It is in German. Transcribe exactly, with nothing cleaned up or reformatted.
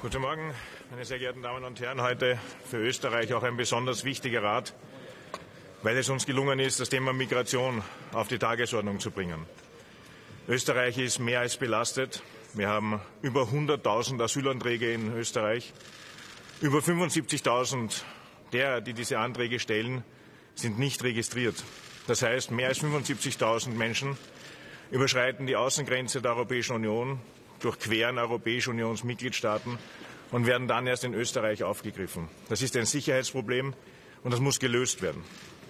Guten Morgen, meine sehr geehrten Damen und Herren. Heute für Österreich auch ein besonders wichtiger Rat, weil es uns gelungen ist, das Thema Migration auf die Tagesordnung zu bringen. Österreich ist mehr als belastet. Wir haben über hunderttausend Asylanträge in Österreich. Über fünfundsiebzigtausend derer, die diese Anträge stellen, sind nicht registriert. Das heißt, mehr als fünfundsiebzigtausend Menschen überschreiten die Außengrenze der Europäischen Union, durchqueren Europäische Unionsmitgliedstaaten und werden dann erst in Österreich aufgegriffen. Das ist ein Sicherheitsproblem und das muss gelöst werden.